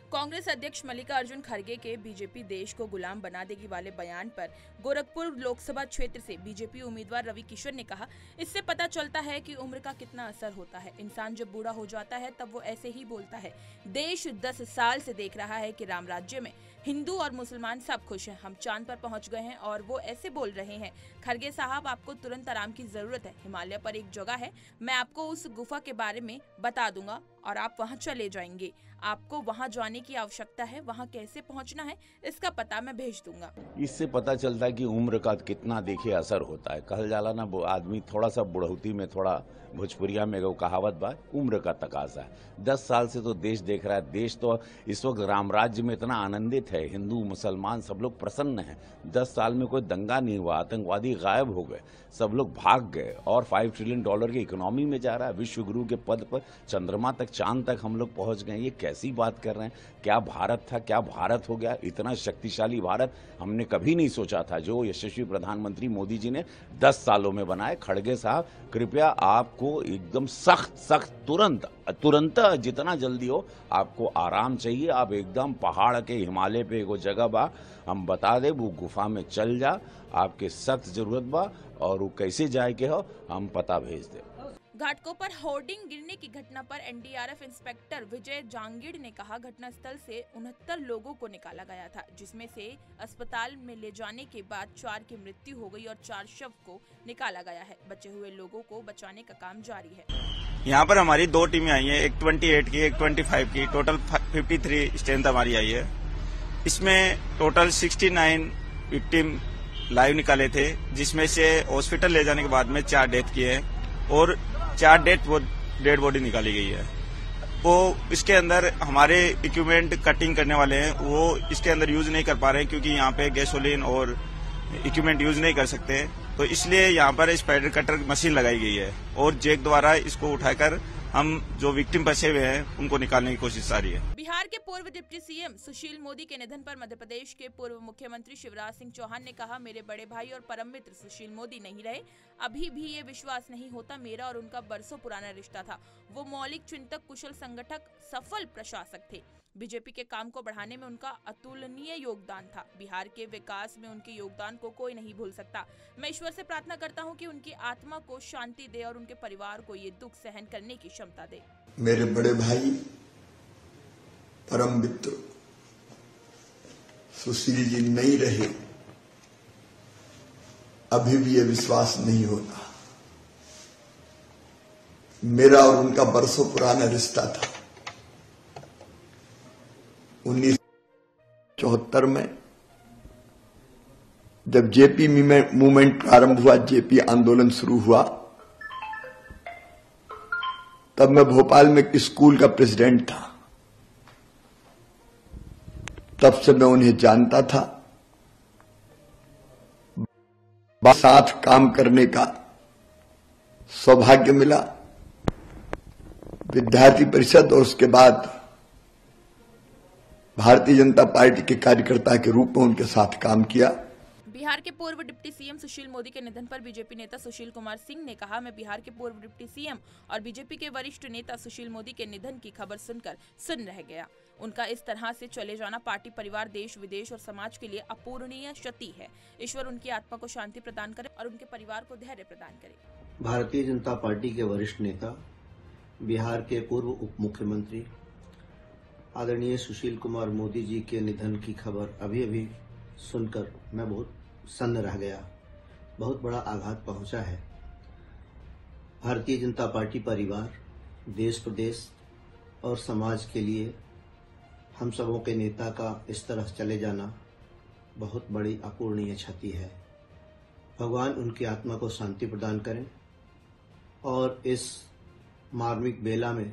कांग्रेस अध्यक्ष मल्लिकार्जुन खड़गे के बीजेपी देश को गुलाम बना देगी वाले बयान पर गोरखपुर लोकसभा क्षेत्र से बीजेपी उम्मीदवार रवि किशन ने कहा, इससे पता चलता है कि उम्र का कितना असर होता है। इंसान जब बूढ़ा हो जाता है तब वो ऐसे ही बोलता है। देश 10 साल से देख रहा है कि राम राज्य में हिंदू और मुसलमान सब खुश हैं। हम चांद पर पहुंच गए हैं और वो ऐसे बोल रहे हैं। खड़गे साहब, आपको तुरंत आराम की जरूरत है। हिमालय पर एक जगह है, मैं आपको उस गुफा के बारे में बता दूंगा और आप वहां चले जाएंगे। आपको वहां जाने की आवश्यकता है, वहां कैसे पहुंचना है इसका पता मैं भेज दूंगा। इससे पता चलता है कि उम्र का कितना देखिए असर होता है। कहल जाला ना, आदमी थोड़ा सा बुढ़ौती में, थोड़ा भोजपुरिया में वो कहावत बा, उम्र का तकाजा है। 10 साल से तो देश देख रहा है। देश तो इस वक्त राम राज्य में इतना आनंदित है, हिंदू मुसलमान सब लोग प्रसन्न हैं। 10 साल में कोई दंगा नहीं हुआ, आतंकवादी गायब हो गए, सब लोग भाग गए और $5 ट्रिलियन की इकोनॉमी में जा रहा है। विश्व गुरु के पद पर चंद्रमा तक, चांद तक हम लोग पहुंच गए। ये कैसी बात कर रहे हैं? क्या भारत था, क्या भारत हो गया? इतना शक्तिशाली भारत हमने कभी नहीं सोचा था, जो यशस्वी प्रधानमंत्री मोदी जी ने 10 सालों में बनाए। खड़गे साहब, कृपया आपको एकदम सख्त तुरंत जितना जल्दी हो आपको आराम चाहिए। आप एकदम पहाड़ के हिमालय पे एगो जगह बा, हम बता दे, वो गुफा में चल जा। आपके सख्त जरूरत बा और वो कैसे जाए के हो हम पता भेज दे। घाटकों पर होर्डिंग गिरने की घटना पर एनडीआरएफ इंस्पेक्टर विजय जांगिड़ ने कहा, घटनास्थल से 69 लोगों को निकाला गया था, जिसमें से अस्पताल में ले जाने के बाद 4 की मृत्यु हो गई और 4 शव को निकाला गया है। बचे हुए लोगों को बचाने का काम जारी है। यहाँ पर हमारी 2 टीमें आई हैं, एक 28 की, एक 25 की, टोटल 53 स्ट्रेंथ हमारी आई है। इसमें टोटल 69 विक्टिम लाइव निकाले थे, जिसमें से हॉस्पिटल ले जाने के बाद में 4 डेथ किए हैं और 4 डेड बॉडी निकाली गई है। वो इसके अंदर हमारे इक्विपमेंट कटिंग करने वाले हैं, वो इसके अंदर यूज नहीं कर पा रहे हैं क्योंकि यहाँ पे गैसोलीन और इक्विपमेंट यूज नहीं कर सकते, तो इसलिए यहाँ पर स्पाइडर कटर मशीन लगाई गई है और जैक द्वारा इसको उठाकर हम जो विक्टिम फंसे हुए हैं उनको निकालने की कोशिश आ रही है। बिहार के पूर्व डिप्टी सीएम सुशील मोदी के निधन पर मध्य प्रदेश के पूर्व मुख्यमंत्री शिवराज सिंह चौहान ने कहा, मेरे बड़े भाई और परम मित्र सुशील मोदी नहीं रहे। अभी भी ये विश्वास नहीं होता, मेरा और उनका बरसों पुराना रिश्ता था। वो मौलिक चिंतक, कुशल संगठक, सफल प्रशासक थे। बीजेपी के काम को बढ़ाने में उनका अतुलनीय योगदान था। बिहार के विकास में उनके योगदान को कोई नहीं भूल सकता। मैं ईश्वर से प्रार्थना करता हूं कि उनकी आत्मा को शांति दे और उनके परिवार को ये दुख सहन करने की क्षमता दे। मेरे बड़े भाई, परम मित्र सुशील जी नहीं रहे। अभी भी ये विश्वास नहीं होता। मेरा और उनका बरसों पुराना रिश्ता था। 1974 में जब जेपी मूवमेंट प्रारंभ हुआ, जेपी आंदोलन शुरू हुआ, तब मैं भोपाल में एक स्कूल का प्रेसिडेंट था। तब से मैं उन्हें जानता था। साथ काम करने का सौभाग्य मिला। विद्यार्थी परिषद और उसके बाद भारतीय जनता पार्टी के कार्यकर्ता के रूप में उनके साथ काम किया। बिहार के पूर्व डिप्टी सीएम सुशील मोदी के निधन पर बीजेपी नेता सुशील कुमार सिंह ने कहा, मैं बिहार के पूर्व डिप्टी सीएम और बीजेपी के वरिष्ठ नेता सुशील मोदी के निधन की खबर सुनकर सुन्न रह गया। उनका इस तरह से चले जाना पार्टी, परिवार, देश विदेश और समाज के लिए अपूरणीय क्षति है। ईश्वर उनकी आत्मा को शांति प्रदान करे और उनके परिवार को धैर्य प्रदान करे। भारतीय जनता पार्टी के वरिष्ठ नेता, बिहार के पूर्व उप मुख्यमंत्री आदरणीय सुशील कुमार मोदी जी के निधन की खबर अभी सुनकर मैं बहुत सन्न रह गया। बहुत बड़ा आघात पहुंचा है। भारतीय जनता पार्टी परिवार, देश प्रदेश और समाज के लिए हम सबों के नेता का इस तरह चले जाना बहुत बड़ी अपूरणीय क्षति है। भगवान उनकी आत्मा को शांति प्रदान करें और इस मार्मिक बेला में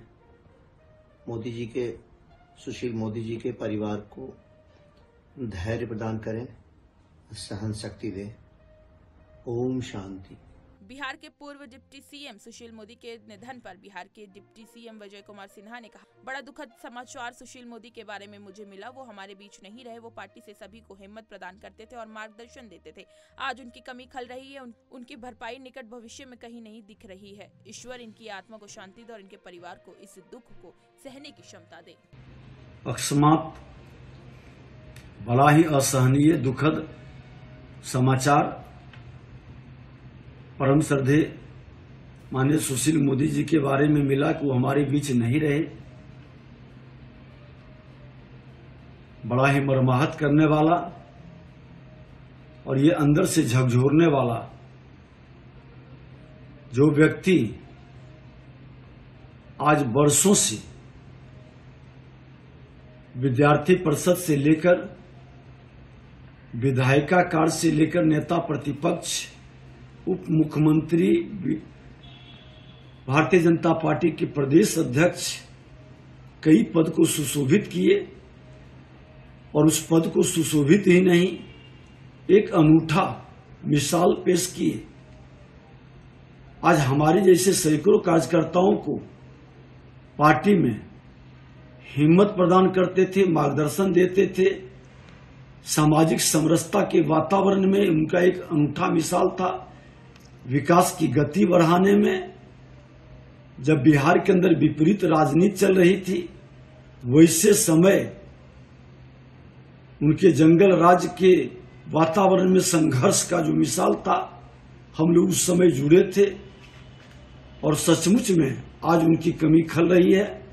सुशील मोदी जी के परिवार को धैर्य प्रदान करें, सहन शक्ति दे। ओम शांति। बिहार के पूर्व डिप्टी सीएम सुशील मोदी के निधन पर बिहार के डिप्टी सीएम विजय कुमार सिन्हा ने कहा, बड़ा दुखद समाचार सुशील मोदी के बारे में मुझे मिला। वो हमारे बीच नहीं रहे। वो पार्टी से सभी को हिम्मत प्रदान करते थे और मार्गदर्शन देते थे। आज उनकी कमी खल रही है। उनकी भरपाई निकट भविष्य में कहीं नहीं दिख रही है। ईश्वर इनकी आत्मा को शांति दे और इनके परिवार को इस दुख को सहने की क्षमता दे। अकस्मात बड़ा ही असहनीय दुखद समाचार परम श्रद्धेय माननीय सुशील मोदी जी के बारे में मिला कि वो हमारे बीच नहीं रहे। बड़ा ही मर्माहत करने वाला और ये अंदर से झकझोरने वाला जो व्यक्ति आज वर्षों से विद्यार्थी परिषद से लेकर विधायिका कार्य से लेकर नेता प्रतिपक्ष उप मुख्यमंत्री भारतीय जनता पार्टी के प्रदेश अध्यक्ष कई पद को सुशोभित किए और उस पद को सुशोभित ही नहीं एक अनूठा मिसाल पेश किए। आज हमारे जैसे सैकड़ों कार्यकर्ताओं को पार्टी में हिम्मत प्रदान करते थे, मार्गदर्शन देते थे। सामाजिक समरसता के वातावरण में उनका एक अनूठा मिसाल था। विकास की गति बढ़ाने में जब बिहार के अंदर विपरीत राजनीति चल रही थी, वैसे समय उनके जंगल राज के वातावरण में संघर्ष का जो मिसाल था, हम लोग उस समय जुड़े थे और सचमुच में आज उनकी कमी खल रही है।